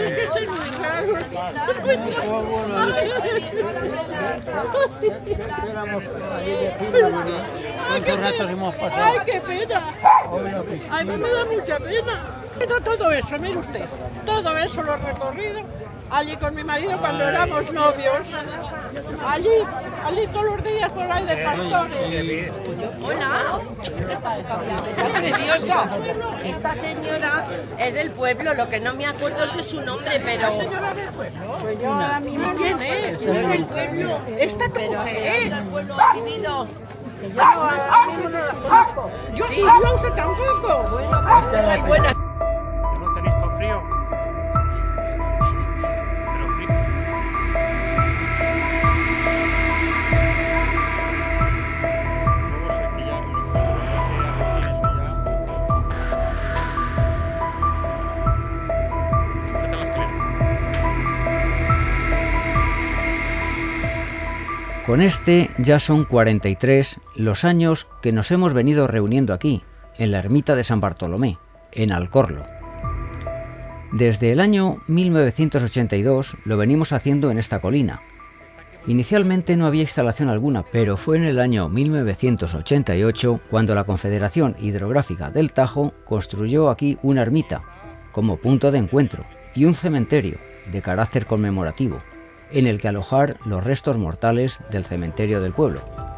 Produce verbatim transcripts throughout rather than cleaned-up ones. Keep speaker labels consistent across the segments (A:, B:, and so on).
A: que estoy muy raro.
B: ¿Cuántos ratos hemos pasado?
A: ¡Ay, qué pena! ¡Ay, me da mucha pena! Todo eso, mire usted, todo eso lo he recorrido allí con mi marido cuando éramos novios. Allí, allí todos los días por ahí de pastores.
C: Hola, está preciosa. Esta señora es del pueblo, lo que no me acuerdo es de su nombre, pero...
A: Pues yo ahora mismo quién es,
C: Es del pueblo.
A: esta tu
C: Pero
A: mujer
C: es
A: es.
C: del pueblo ha vivido.
A: Que yo ahora mismo no la conozco. Yo
C: Sí.
A: yo a usted tampoco.
C: Bueno, pues muy buena.
D: ¿No tenéis todo frío? Pero frío. Luego sé que ya lo que Agustín eso ya. Sujeta la escalera.
E: Con este ya son cuarenta y tres los años que nos hemos venido reuniendo aquí, en la ermita de San Bartolomé, en Alcorlo. Desde el año mil novecientos ochenta y dos lo venimos haciendo en esta colina. Inicialmente no había instalación alguna, pero fue en el año mil novecientos ochenta y ocho cuando la Confederación Hidrográfica del Tajo construyó aquí una ermita, como punto de encuentro, y un cementerio de carácter conmemorativo, en el que alojar los restos mortales del cementerio del pueblo.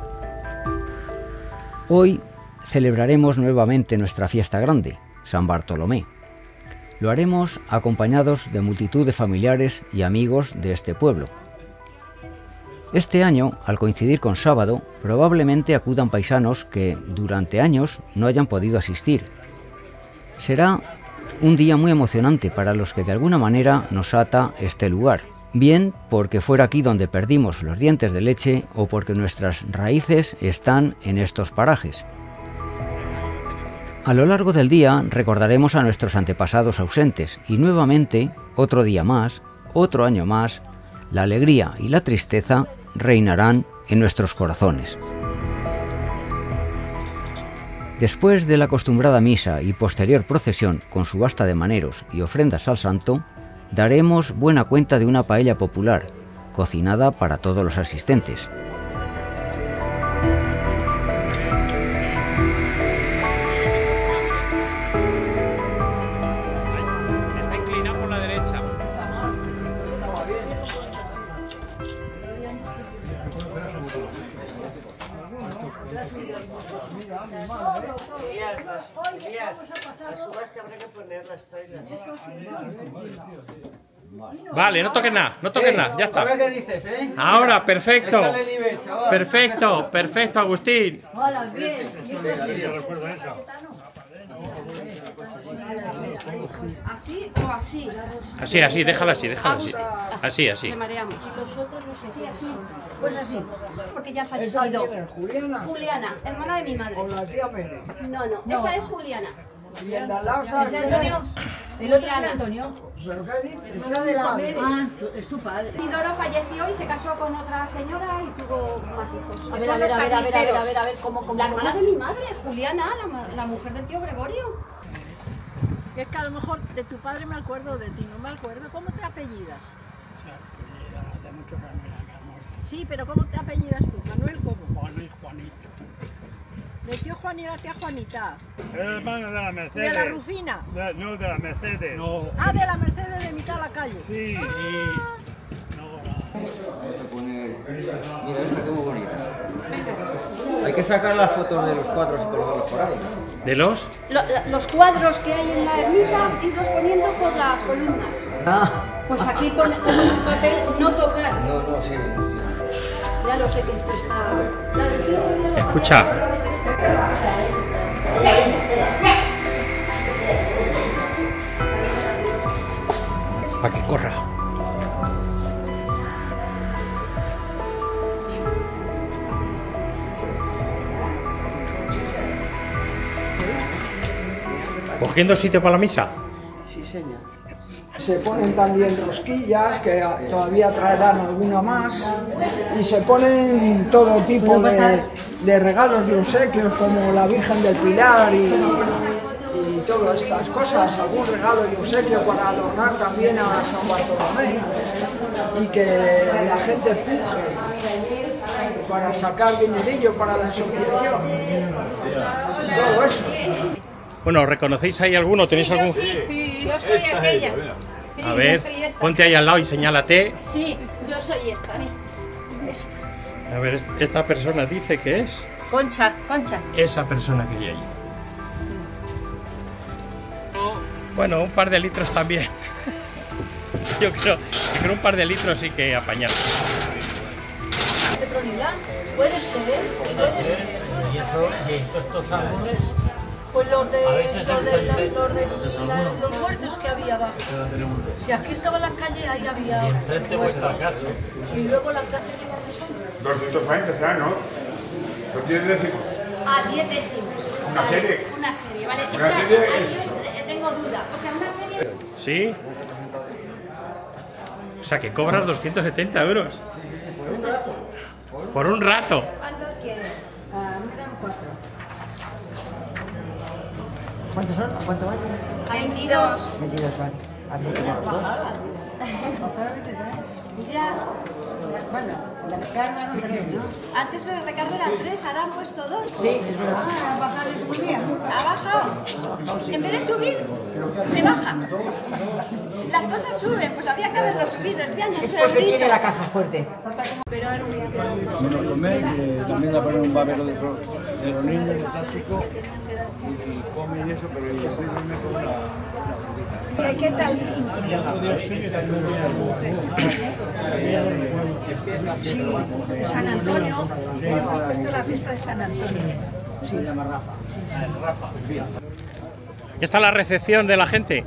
E: Hoy celebraremos nuevamente nuestra fiesta grande, San Bartolomé. Lo haremos acompañados de multitud de familiares y amigos de este pueblo. Este año, al coincidir con sábado, probablemente acudan paisanos que durante años no hayan podido asistir. Será un día muy emocionante para los que de alguna manera nos ata este lugar, bien porque fuera aquí donde perdimos los dientes de leche o porque nuestras raíces están en estos parajes. A lo largo del día recordaremos a nuestros antepasados ausentes y nuevamente, otro día más, otro año más, la alegría y la tristeza reinarán en nuestros corazones. Después de la acostumbrada misa y posterior procesión con subasta de maneros y ofrendas al santo, daremos buena cuenta de una paella popular, cocinada para todos los asistentes.
D: Está inclinado por la derecha. Vale, no toques nada, no toques nada, ya está.
B: ¿Ahora qué dices, eh?
D: Ahora, perfecto.
B: Échale el nivel, chaval.
D: Perfecto, perfecto, Agustín.
C: ¿Así o así?
D: Así, así, déjala así, déjala así. Así, así.
C: Le mareamos. Nosotros no sé. Sí, así. Pues así. Porque ya ha
A: ¿Esa
C: fallecido.
A: quién es? ¿Juliana?
C: Juliana, hermana de mi madre.
A: ¿O la tía Mene?
C: No, no, esa es Juliana.
A: ¿Y el de al lado sabe quién es?
C: El otro es Antonio.
A: ¿Pero qué dices? Esa de la Mene.
F: Ah, es su padre.
C: Isidoro falleció y se casó con otra señora y tuvo más hijos.
F: A ver,
C: Son
F: a ver,
C: los
F: a ver, a ver, a ver,
C: carniceros.
F: a ver, a ver, ¿cómo, cómo?
C: La hermana de mi madre, Juliana, la, ma- la mujer del tío Gregorio.
F: Es que a lo mejor de tu padre me acuerdo, de ti no me acuerdo. ¿Cómo te apellidas?
G: De muchos años, amor.
F: Sí, pero ¿cómo te apellidas tú? Manuel, ¿cómo?
G: Juan y Juanito.
F: Del tío Juan y la tía Juanita.
G: Es hermano de la Mercedes.
F: De la Rufina.
G: De- no, de la Mercedes. No.
F: Ah, de la Mercedes de mitad de la calle.
G: Sí.
F: Ah.
E: Mira esta qué muy bonita. Hay que sacar las fotos de los cuadros y colocarlos por ahí.
D: ¿De los?
C: Lo- la- los cuadros que hay en la ermita, irlos poniendo por las columnas.
E: Ah,
C: Pues aquí pone, se pone un papel, no tocar.
E: no, no, sí.
C: Ya lo sé que esto está... Claro, es que-
D: Escucha. Para que corra. ¿Cogiendo sitio para la misa?
A: Sí, señor. Se ponen también rosquillas, que todavía traerán alguna más, y se ponen todo tipo de, de regalos y obsequios, como la Virgen del Pilar y,
H: y todas estas cosas, algún regalo y obsequio para adornar también a San Bartolomé y que la gente puje para sacar dinerillo para la asociación. Todo eso.
D: Bueno, ¿reconocéis ahí alguno? ¿Tenéis algún...?
I: Sí, yo soy aquella. Sí,
D: A ver,
I: yo soy esta.
D: ponte ahí al lado y señálate.
I: Sí, yo soy esta.
D: A ver, esta persona dice que es
I: Concha, Concha.
D: esa persona que hay ahí. Bueno, un par de litros también. Yo creo que con un par de litros sí que apañar.
I: Petronila, puede ser, puede ser.
B: Y eso, y estos álbumes,
I: Pues los de,
B: A veces
I: los de,
B: el-
I: la- los de la- los muertos que había abajo. Si aquí estaba la calle, ahí había.
B: y enfrente de vuestra casa.
I: Y luego la casa que iba de sombra.
J: doscientos años ya, ¿no? Son diez décimos.
K: A diez décimos.
J: Una
K: Vale,
J: serie.
K: Una serie, ¿vale?
J: Una
K: es que
J: serie
K: ahí
J: es-
K: yo est- tengo duda. O sea, una serie...
D: ¿Sí? O sea, que cobras doscientos setenta euros. Por un rato.
K: ¿Cuántos quieres?
F: Ah, me dan cuatro.
H: ¿Cuántos son? ¿Cuánto vale?
K: veintidós.
H: veintidós vale.
F: Ya, bueno, la recarga no tenemos, ¿no?
K: Antes de recargo eran tres, ahora han puesto dos.
H: Sí, es verdad.
F: Ah, ha bajado de muy bien.
K: Ha bajado. En vez de subir, se baja. Las cosas suben, pues había que haberlo subido este año.
H: Es
K: un
H: porque
K: eurito.
H: tiene la caja fuerte.
K: Pero era un
L: Menos comer, que también le ponen un babero de, pro- de los niños de plástico y, y comen eso, pero y después duerme con la, la
F: ¿Qué, qué tal? Sí, San Antonio, hemos puesto la fiesta de San Antonio.
H: Sí, la marrafa.
D: Ya está la recepción de la gente.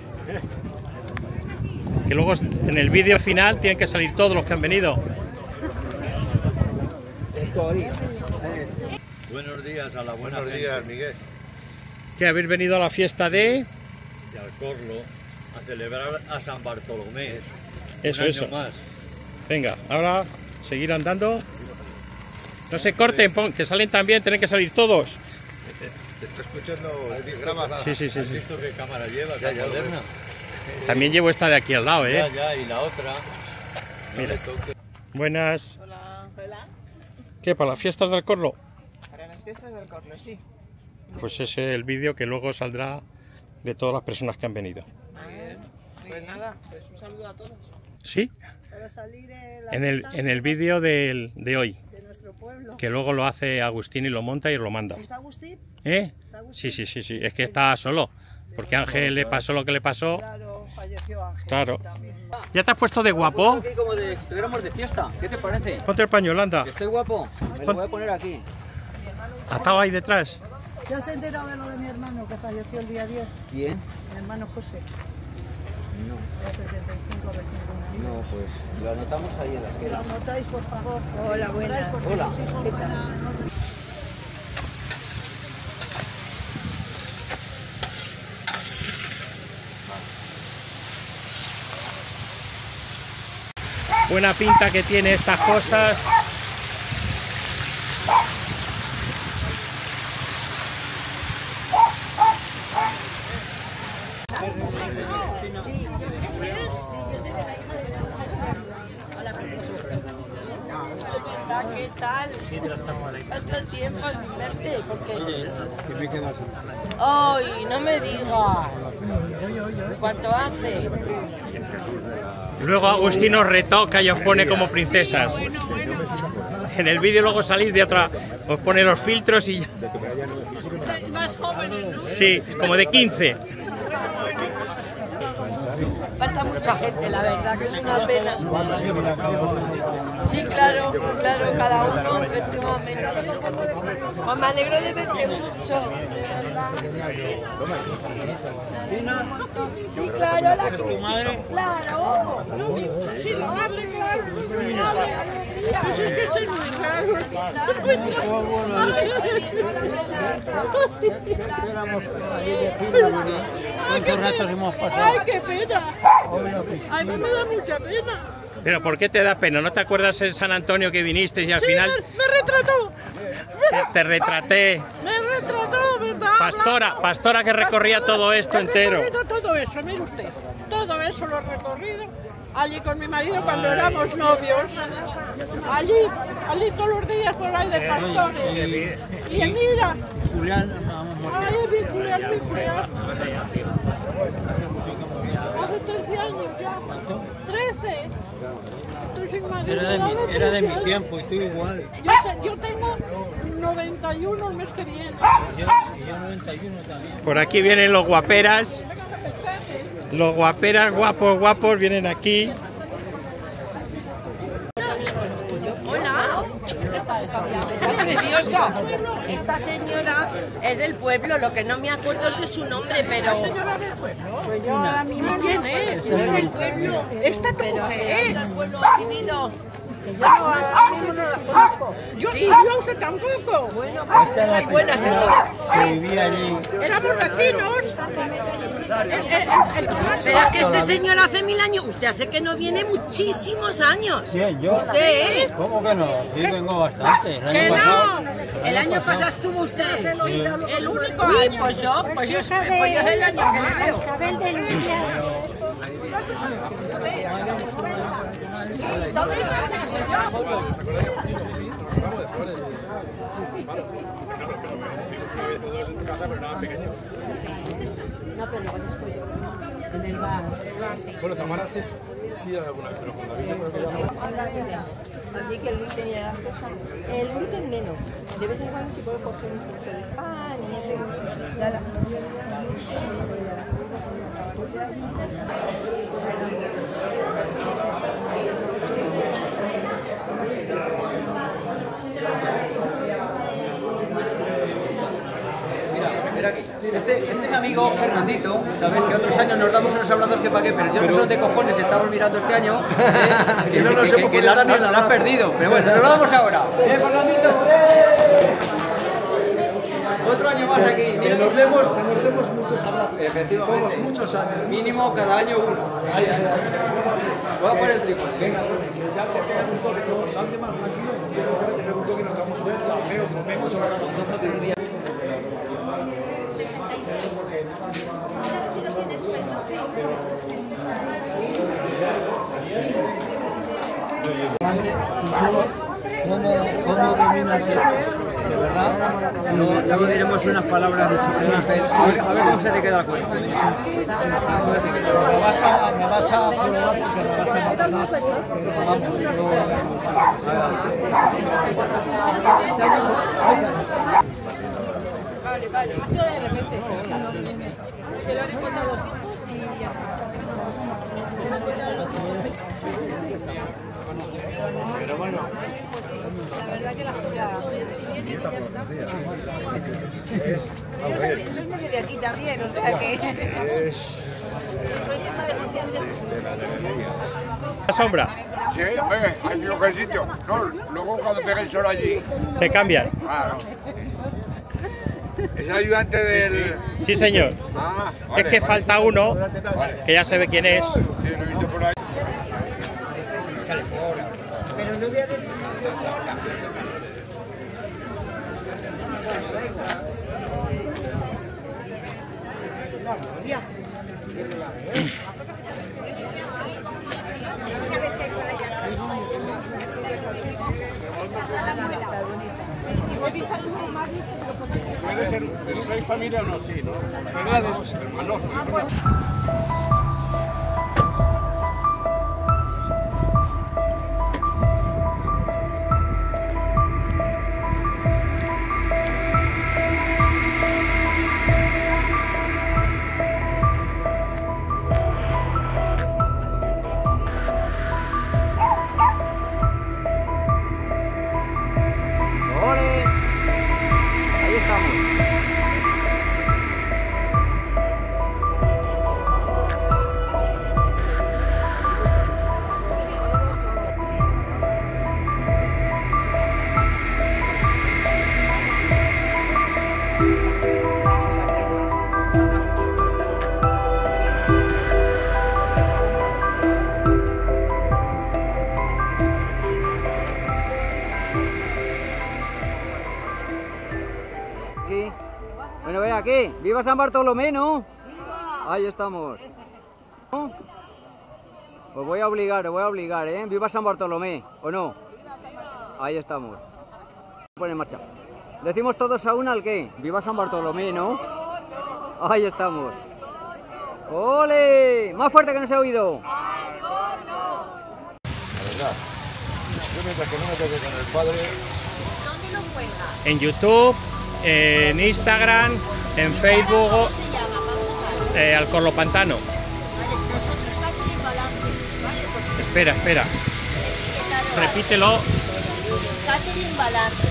D: Que luego en el vídeo final tienen que salir todos los que han venido.
M: Buenos días a la buena
J: Buenos
M: gente
J: días, Miguel.
D: Que habéis venido a la fiesta de...
M: de Alcorlo a celebrar a San Bartolomé.
D: Eso,
M: Un año
D: eso.
M: más.
D: Venga, ahora seguir andando. No se corten, pon- que salen también, tienen que salir todos.
J: Te está escuchando, grabas.
D: Sí, sí, sí,
M: ¿Has
D: sí.
M: visto qué cámara llevas?
J: Ya,
M: La
J: ya lo
M: moderna.
D: También llevo esta de aquí al lado,
M: Ya,
D: ¿eh?
M: ya, y la otra. No
D: Mira.
M: le toques.
D: Buenas.
A: Hola, hola.
D: ¿Qué, para las fiestas del Corlo?
A: Para las fiestas del Corlo, sí.
D: Pues ese es el vídeo que luego saldrá de todas las personas que han venido.
A: Pues nada, pues un saludo a todos.
D: ¿Sí?
F: Para salir en la
D: En el,
F: fiesta
D: en el vídeo del- de hoy,
F: de nuestro pueblo.
D: que luego lo hace Agustín y lo monta y lo manda.
F: ¿Está Agustín?
D: ¿Eh?
F: ¿Está Agustín?
D: Sí, sí, sí, sí. Es que está solo. Porque a Ángel le pasó lo que le pasó.
F: Claro, falleció Ángel.
D: Claro.
F: También.
D: ¿Ya te has puesto de guapo?
N: Aquí como de, si estuviéramos de fiesta, ¿qué te parece?
D: Ponte el pañuelo, anda.
N: ¿Estoy guapo? Me lo voy a poner aquí.
D: Atado ahí detrás.
F: ¿Ya has enterado de lo de mi hermano que falleció el día diez?
N: ¿Quién?
F: Mi hermano José.
N: No,
F: De setenta y cinco, recién cumplido.
N: no, pues lo anotamos ahí en la
F: Lo
N: esquina.
F: anotáis, por favor.
K: Hola,
F: Lo
K: buenas.
F: anotáis porque
N: Hola.
F: sus hijos
N: ¿Qué
F: van
N: tal?
F: a-
D: Buena pinta que tiene estas cosas.
C: Hola, ¿qué tal? Otro tiempo sin verte, porque...
L: que me quedas.
C: ¡Ay, no me digas! ¿Cuánto hace?
D: Luego Agustín os retoca y os pone como princesas. En el vídeo luego salís de otra, os pone los filtros y ya.
A: Sois más jóvenes, ¿no?
D: Sí, como de quince.
C: Falta mucha gente, la verdad, que es una pena. Sí, claro, claro, cada uno, efectivamente. Pues me alegro de verte mucho, de verdad. Sí, claro, la Cristina, claro.
A: Sí, lo hable, claro.
C: ¡Qué alegría!
A: Pues es que estoy muy raro.
B: ¿Cuántos ratos hemos pasado?
A: ¡Ay, qué pena! A mí me da mucha pena.
D: Pero ¿por qué te da pena? ¿No te acuerdas en San Antonio que viniste y al
A: Sí,
D: final
A: me, me retrató.
D: te, te retraté?
A: Me retrató, ¿verdad?
D: Pastora, pastora que recorría todo esto
A: He
D: entero.
A: recorrido todo eso, mire usted. Todo eso lo he recorrido. Allí con mi marido cuando éramos novios. Allí, allí todos los días por ahí de pastores. Y mira.
B: Julián,
A: Ay, mi Julián, mi Julián. Hace trece años ya. trece. Estoy sin marido.
B: era de mi, era de mi tiempo y tú igual.
A: Yo, te- yo tengo noventa y uno el mes que viene.
B: Yo, y yo noventa y uno también.
D: Por aquí vienen los guaperas. Los guaperas guapos, guapos vienen aquí.
C: Hola, está preciosa. Esta señora es del pueblo, lo que no me acuerdo es de su nombre, pero...
A: Pues yo ahora mismo ¿quién es?
C: Es del pueblo.
A: Esta tu
C: Pero
A: mujer.
C: es del pueblo ha vivido.
A: Que yo ahora mismo no la conozco. Yo,
C: Sí.
A: yo usted tampoco. Bueno,
B: Esta es la
C: buenas,
B: primera que vivía allí.
A: éramos vecinos. El- el- el- el-
C: Pero es que este señor hace mil años, usted hace que no viene muchísimos años.
B: ¿Quién? ¿Yo?
C: ¿Usted, eh?
B: ¿Cómo que no? Sí, vengo bastante. El
C: Que
B: año pasado.
C: no, el año pasado estuvo usted.
B: Sí.
C: El único año. Pues yo, pues yo, pues yo es el año que le veo.
K: Isabel de Lidia.
C: Sí, todos los años, señor.
J: Bueno, Tamara sí, sí alguna vez, pero con David yo creo que ya no.
O: Así que el gluten y las cosas. El gluten menos. De vez en cuando se puede coger un poquito de pan y eso. Ya la-
N: Mira, mira aquí. Este, este es mi amigo Fernandito, ¿sabes? Que otros años nos damos unos abrazos que pa' qué, pero yo no sé dónde cojones estamos mirando este año. ¿eh? Que,
L: no nos
N: que-
L: hemos
N: que
L: podido
N: la,
L: dar ni
N: no-
L: el
N: la has
L: abrazo.
N: perdido. Pero bueno, nos lo damos ahora. ¡Eh, Fernandito! ¡Eh! Otro año más aquí.
L: Que
N: Mira
L: nos
N: que-
L: demos, que nos demos muchos abrazos.
N: Efectivamente.
L: Todos, muchos años.
N: Mínimo cada año uno. Voy a poner el trípode.
L: Venga, que ya te pegas un toque, que bastante más tranquilo. Yo creo que te pego un toque y nos damos un café o comemos o algo.
K: sesenta y seis. A ver si lo tienes suelto.
B: ¿Cómo, cómo dominas esto? ¿De verdad?
N: Luego, luego diremos unas palabras de su Ángel. A ver, a ver cómo se te queda el cuerpo.
B: Me vas a, me vas a probar porque me vas a matar. Pero vamos, yo...
C: Vale, vale. Ha sido de repente. Que lo han encontrado los hijos y ya. Lo han encontrado los hijos.
L: Pero bueno.
C: La verdad que la joya viene y ya está.
O: Yo soy, soy medio de aquí también, o sea que...
C: Soy esa de conciencia.
D: La sombra.
J: Sí, hombre, hay un ejercicio. No, luego cuando pegue el sol allí.
D: Se cambian.
J: Claro. Es el ayudante del.
D: Sí, señor.
J: Ah,
D: Es
J: vale,
D: que
J: vale.
D: falta uno,
J: Vale.
D: que ya se ve quién es.
J: Sí, lo he visto por ahí.
O: Pero no voy a decir...
J: Puede ser, pero sois familia o no, sí, ¿no? Pero la de los hermanos.
N: ¡Ole! Ahí estamos. ¡Viva San Bartolomé, ¿no? Ahí estamos. ¿No? Os voy a obligar, os voy a obligar, ¿eh? ¡Viva San Bartolomé! ¿O no? Ahí estamos. Pon en marcha. Decimos todos a una al qué. ¡Viva San Bartolomé, ¿no? Ahí estamos. ¡Ole! ¡Más fuerte que no se ha oído!
L: La verdad, yo mientras que no me toque con el padre...
K: ¿Dónde lo cuelga?
D: En YouTube, en Instagram, en Facebook, eh, Alcorlo Pantano. Espera, espera. Repítelo.
K: Catherine Balance.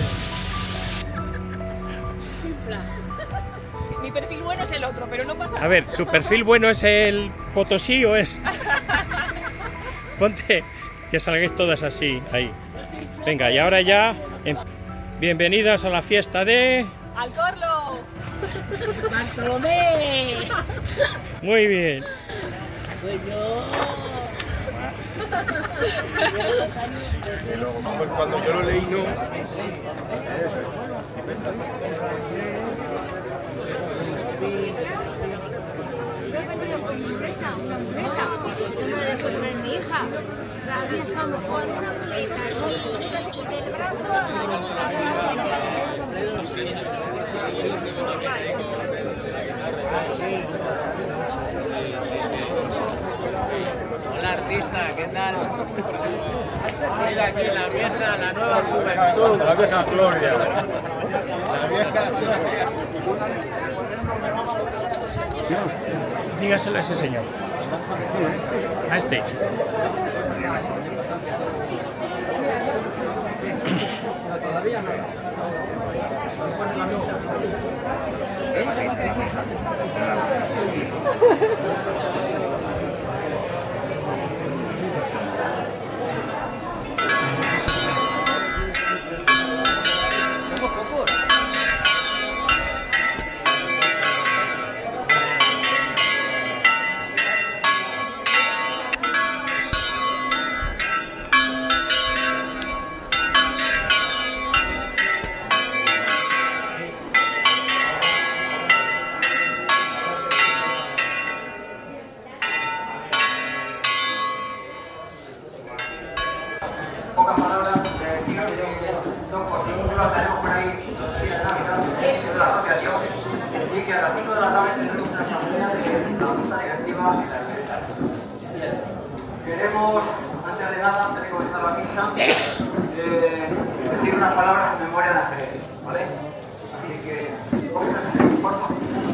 C: Mi perfil bueno es el otro, pero no pasa nada.
D: A ver, ¿tu perfil bueno es el Potosí o es...? Ponte, que salgáis todas así, ahí. Venga, y ahora ya... em- Bienvenidas a la fiesta de...
C: ¡Alcorlo! ¡Bartolomé!
D: Muy bien.
C: Pues yo...
L: Pues cuando yo lo leí, no...
K: Mi hija, había estado con el carrito y del brazo
P: Hola artista, ¿qué tal? Mira aquí la vieja, la nueva juventud.
L: La vieja Gloria.
P: La vieja Gloria.
D: Dígaselo a ese señor. A este.
N: Todavía no.
Q: Pocas palabras, eh, quiero decir dos cosas. Uno, tenemos por ahí de la asociación y que a las cinco de la tarde tendremos una asamblea de la Junta Directiva de la empresa. Bien. Queremos, antes de nada, antes de comenzar la misa, eh, decir unas palabras en memoria de Ángeles, ¿vale? Así que, comienza señor, por favor.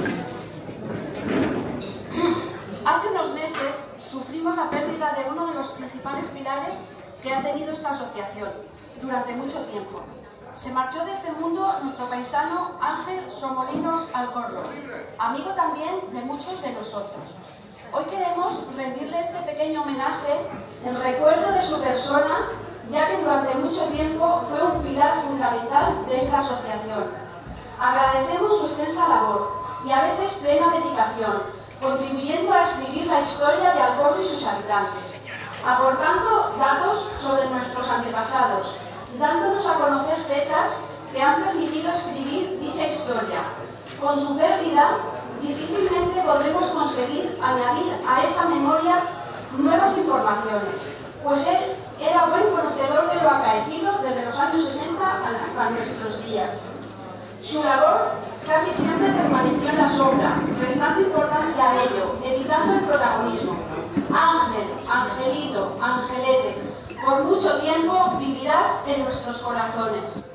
R: Hace unos meses sufrimos la pérdida de uno de los principales pilares que ha tenido esta asociación durante mucho tiempo. Se marchó de este mundo nuestro paisano Ángel Somolinos Alcorlo, amigo también de muchos de nosotros. Hoy queremos rendirle este pequeño homenaje en recuerdo de su persona, ya que durante mucho tiempo fue un pilar fundamental de esta asociación. Agradecemos su extensa labor y a veces plena dedicación, contribuyendo a escribir la historia de Alcorlo y sus habitantes, aportando datos sobre nuestros antepasados, dándonos a conocer fechas que han permitido escribir dicha historia. Con su pérdida, difícilmente podremos conseguir añadir a esa memoria nuevas informaciones, pues él era buen conocedor de lo acaecido desde los años sesenta hasta nuestros días. Su labor casi siempre permaneció en la sombra, restando importancia a ello, evitando el protagonismo. Ángel, Angelito, Angelete, por mucho tiempo vivirás en nuestros corazones.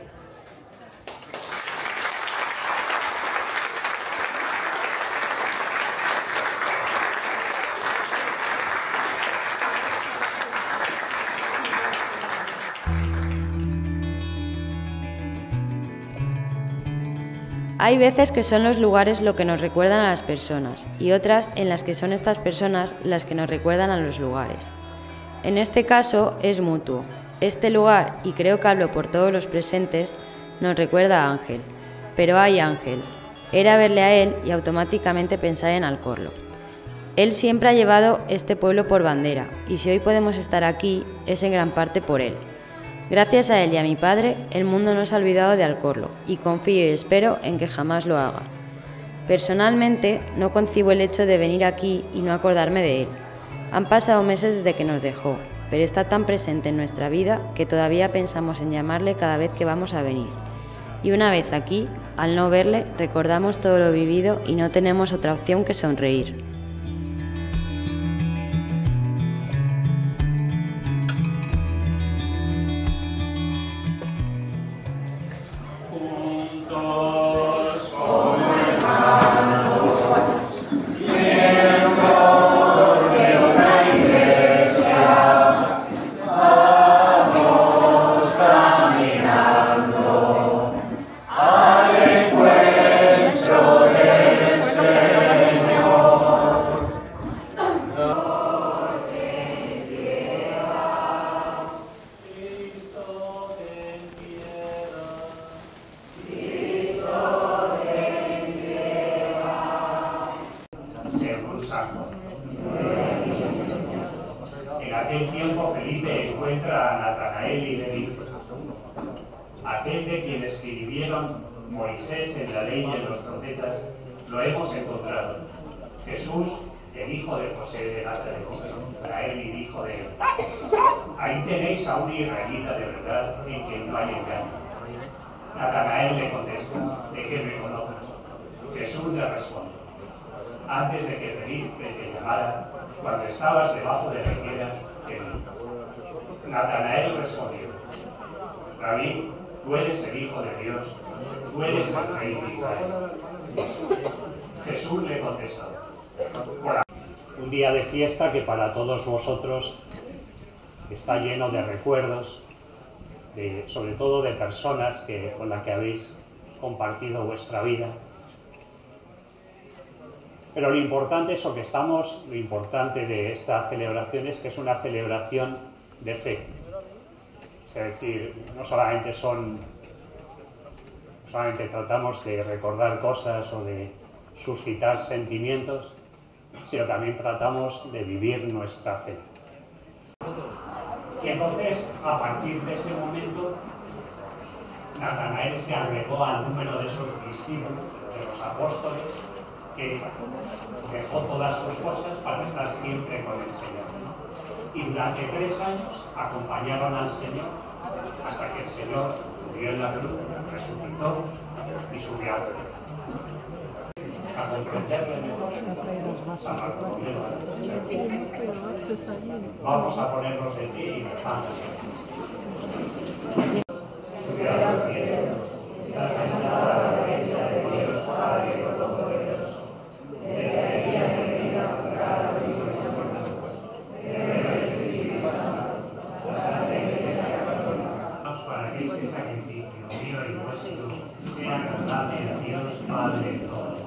S: Hay veces que son los lugares lo que nos recuerdan a las personas y otras en las que son estas personas las que nos recuerdan a los lugares. En este caso es mutuo. Este lugar, y creo que hablo por todos los presentes, nos recuerda a Ángel. Pero ay Ángel, era verle a él y automáticamente pensar en Alcorlo. Él siempre ha llevado este pueblo por bandera y si hoy podemos estar aquí es en gran parte por él. Gracias a él y a mi padre, el mundo no se ha olvidado de Alcorlo y confío y espero en que jamás lo haga. Personalmente, no concibo el hecho de venir aquí y no acordarme de él. Han pasado meses desde que nos dejó, pero está tan presente en nuestra vida que todavía pensamos en llamarle cada vez que vamos a venir. Y una vez aquí, al no verle, recordamos todo lo vivido y no tenemos otra opción que sonreír.
T: En aquel tiempo Felipe encuentra a Natanael y le dice: aquel de quien escribieron Moisés en la ley y en los profetas, lo hemos encontrado. Jesús, el hijo de José de Nazaret. Natanael y dijo de él: ahí tenéis a un israelita de verdad en quien no hay engaño. Natanael le contesta: ¿de qué me conoces? Jesús le responde: antes de que Felipe te llamara, cuando estabas debajo de la higuera, te vi. Natanael respondió: Rabí, tú eres el Hijo de Dios, tú eres el Rey de Israel. Jesús le contestó: por un día de fiesta que para todos vosotros está lleno de recuerdos, de, sobre todo de personas que, con las que habéis compartido vuestra vida. Pero lo importante es lo que estamos, lo importante de esta celebración es que es una celebración de fe. Es decir, no solamente son, no solamente tratamos de recordar cosas o de suscitar sentimientos, sino también tratamos de vivir nuestra fe. Y entonces, a partir de ese momento, Natanael se agregó al número de sus discípulos, de los apóstoles, que dejó todas sus cosas para estar siempre con el Señor. Y durante tres años acompañaron al Señor hasta que el Señor murió en la cruz, resucitó y subió al cielo. A comprenderle mejor, San Bartolomé. Vamos a ponernos en pie y rezamos. Subió al cielo, está sentada a la derecha de Dios Padre Todopoderoso. Para que este sacrificio mío y vuestro sea agradable a Dios Padre Todopoderoso.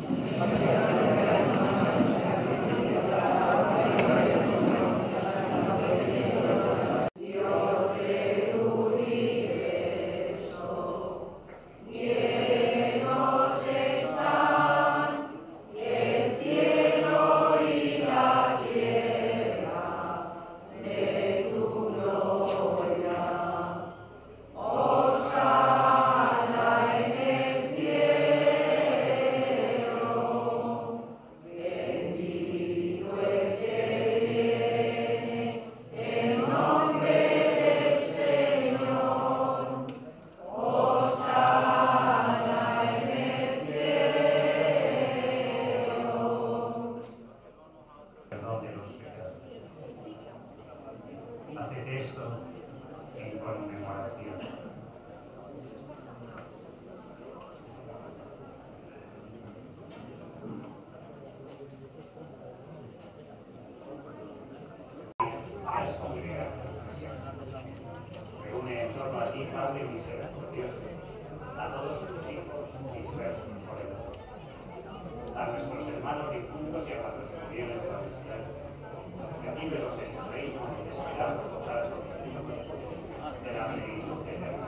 T: Haced esto en conmemoración. A las congregaciones. Reúne en torno a ti, Padre misericordioso, a todos tus hijos dispersos por el mundo, a nuestros hermanos difuntos y a cuantos murieron en la cristiana. Recíbelos en tu reino, esperamos orar con los niños de la plenitud eterna.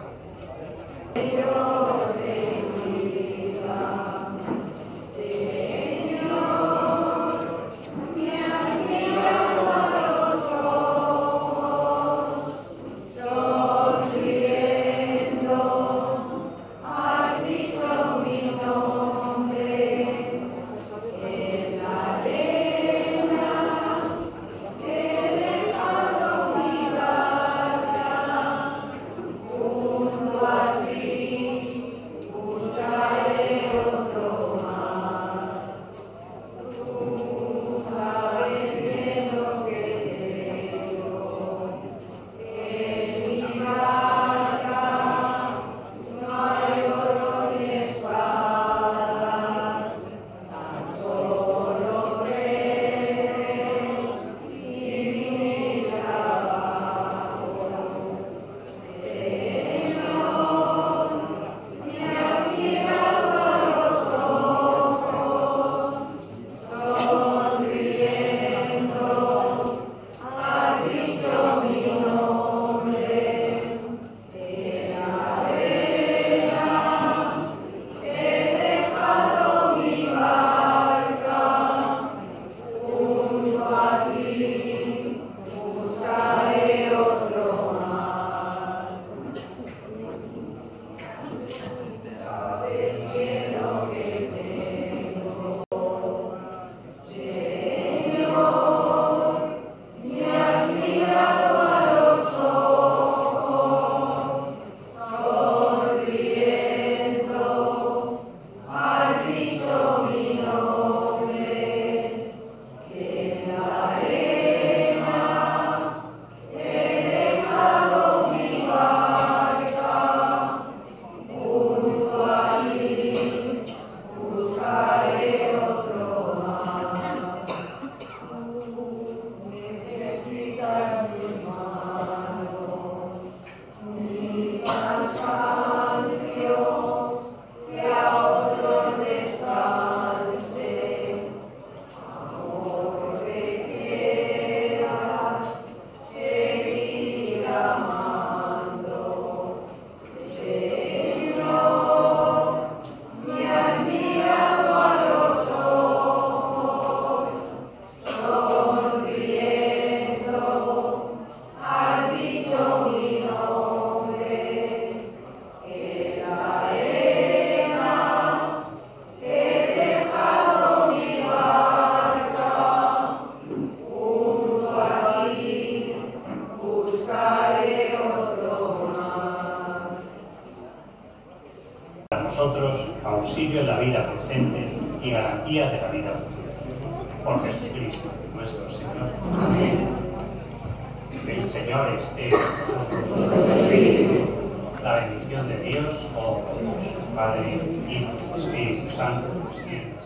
T: y garantía de la vida futura. Por Jesucristo, nuestro Señor. Amén. El Señor esté con nosotros. La bendición de Dios, oh Padre, Hijo, Espíritu Santo, siempre.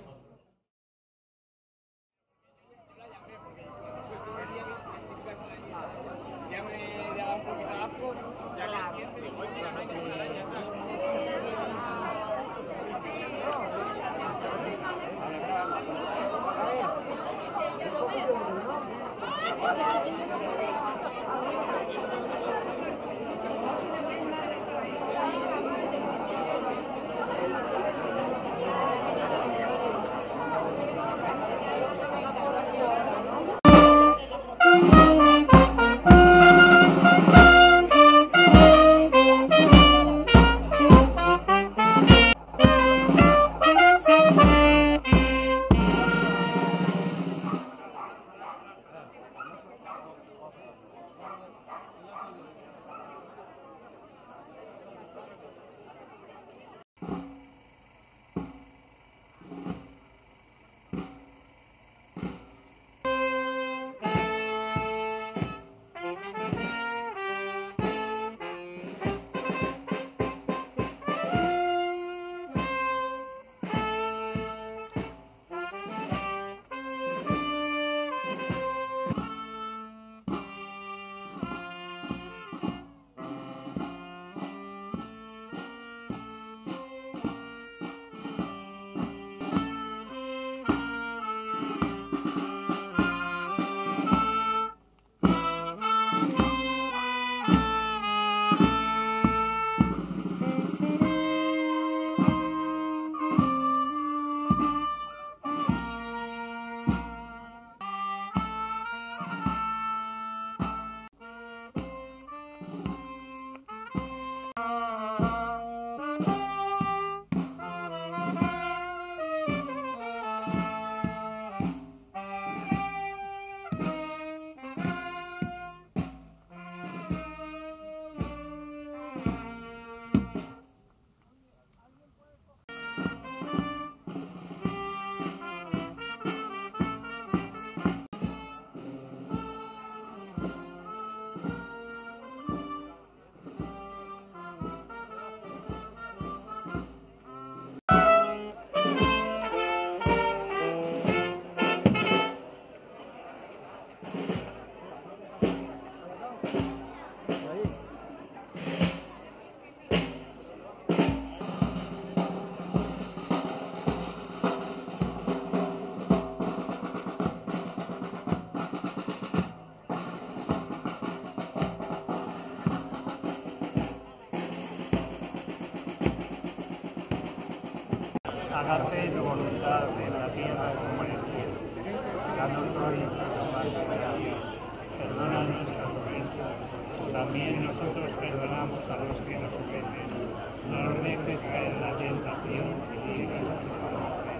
T: Hágase tu voluntad en la tierra como en el cielo. Danos hoy nuestro pan de cada día. Perdona nuestras ofensas, también nosotros perdonamos a los que nos ofenden. No nos dejes caer en la tentación y líbranos del mal.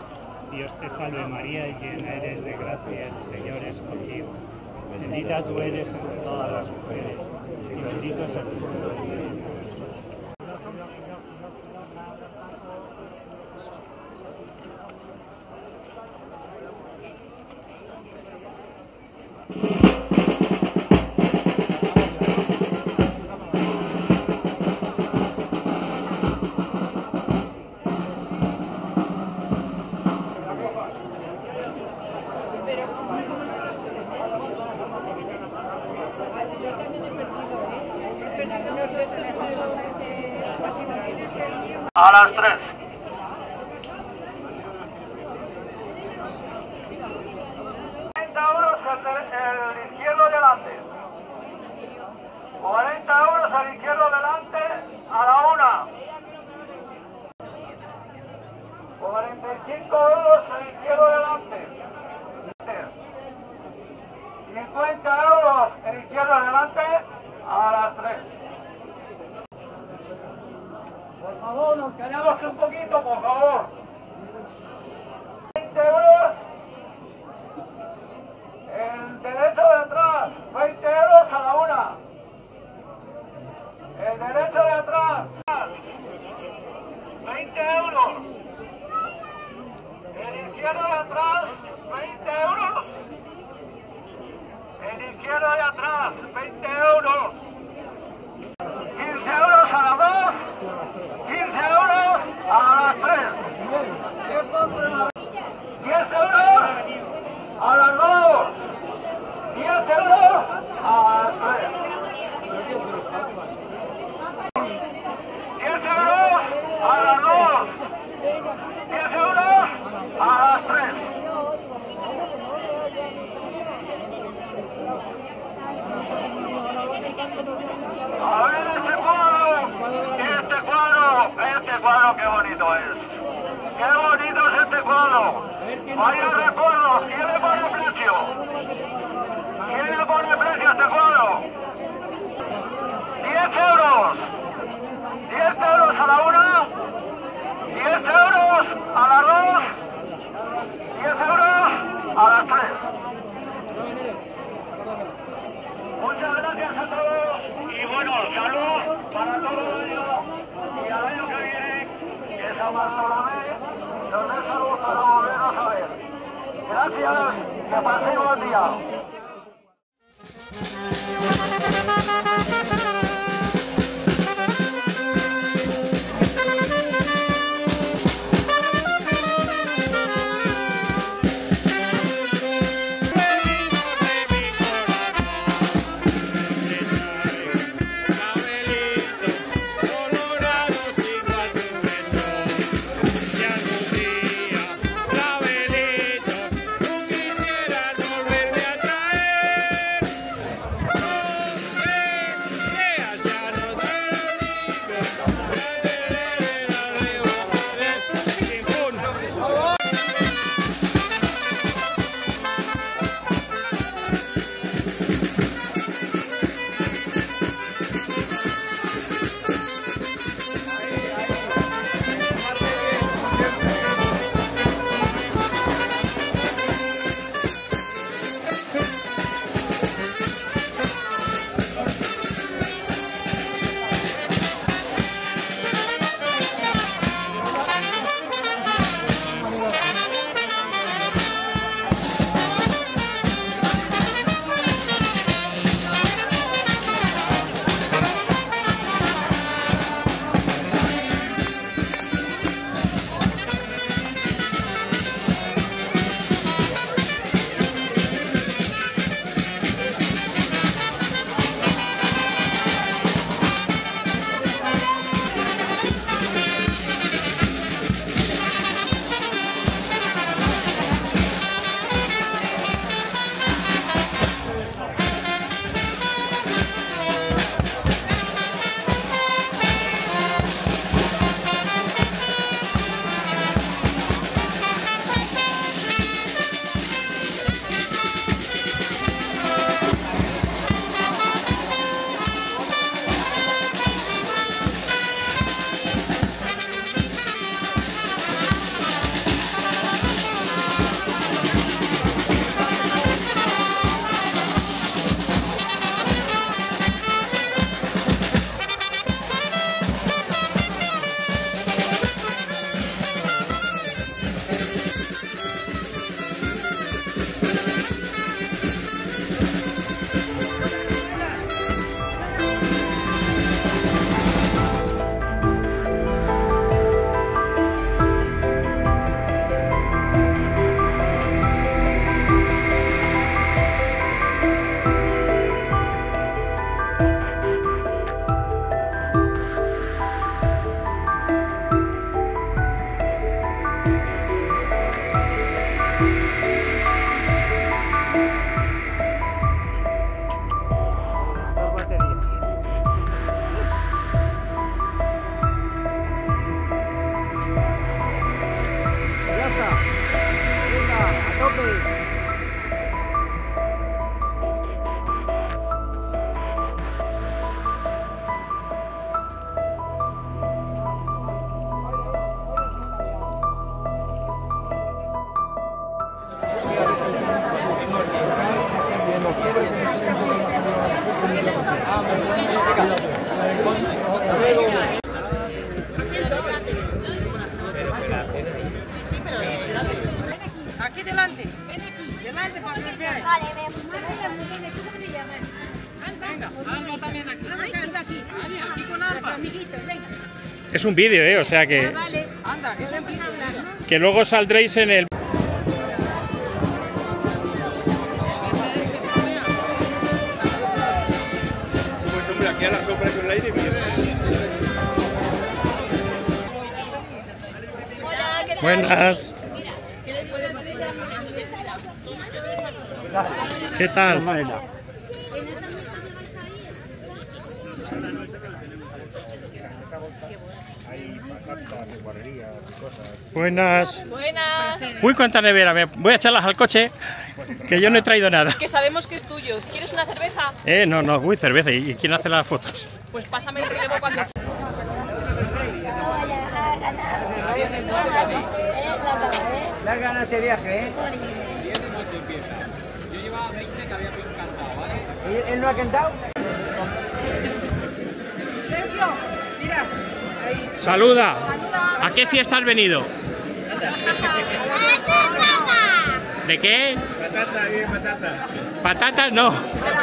T: Dios te salve María, llena eres de gracia, el Señor es contigo. Bendita tú eres entre todas las mujeres, y bendito es el fruto de tu vientre.
Q: A las tres. cuarenta euros el, el izquierdo delante. cuarenta euros al izquierdo delante a la una. cuarenta y cinco euros al izquierdo delante. cincuenta euros el izquierdo delante a las tres. Por favor, nos callamos un poquito, por favor. veinte euros. El derecho de atrás, veinte euros a la una. El derecho de atrás, veinte euros. izquierdo de atrás, veinte euros. El izquierdo de atrás, veinte euros. quince euros a las dos. quince euros a las tres. diez euros a las dos. diez euros a las tres. diez euros a las dos. diez euros a las tres. A ver este cuadro, este cuadro, este cuadro qué bonito es. Qué bonito es este cuadro. Vaya recuerdos, ¿quién le pone precio? ¿Quién le pone precio a este cuadro? diez euros. diez euros a la una. diez euros a las dos. diez euros a las tres. Muchas gracias a todos y bueno, salud para todo el año y al año que viene, que es San Bartolomé, nos dé salud para volvernos a ver. Gracias, que paséis buen día.
C: Aquí delante. Ven aquí. Delante para que te veas.
K: Vale, ven. ¿Tú cómo te llamas?
C: Venga, Alba también aquí. Vamos a aquí. Aquí con Alba.
K: Amiguitos, venga.
D: Es un vídeo, ¿eh? O sea que...
K: Vale.
C: Anda, que podemos hablar, ¿no?
D: Que luego saldréis en el...
J: Pues hombre, aquí a la sombra con el aire bien.
D: Buenas. ¿Qué tal? Buenas.
U: Buenas.
D: Uy, cuánta nevera. Me voy a echarlas al coche, que yo no he traído nada.
U: Que sabemos que es tuyo. ¿Quieres una cerveza?
D: Eh, no, no, uy, cerveza. ¿Y quién hace las fotos?
U: Pues pásame el relevo cuando...
B: Las ganas de viaje, ¿eh?
P: Yo llevaba veinte que había cantado, ¿vale?
B: ¿Y él no ha cantado?
C: Sergio, mira. Ahí.
D: Saluda. ¿A qué fiesta has venido? ¿De qué?
J: Patata, bien, patata.
D: ¿Patatas? No.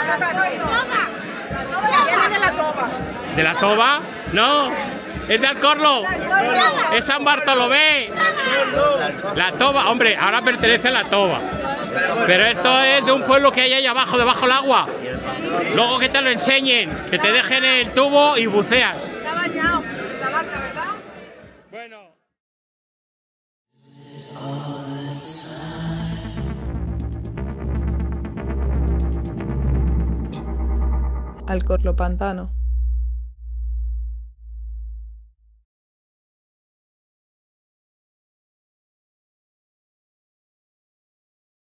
C: de la toba.
D: ¿De la toba? No. Es de Alcorlo. Es San Bartolomé. La toba, hombre, ahora pertenece a la toba. Pero esto es de un pueblo que hay ahí abajo, debajo del agua. Luego que te lo enseñen, que te dejen el tubo y buceas.
C: Se ha bañado la barca, ¿verdad?
D: Bueno.
V: Alcorlo Pantano.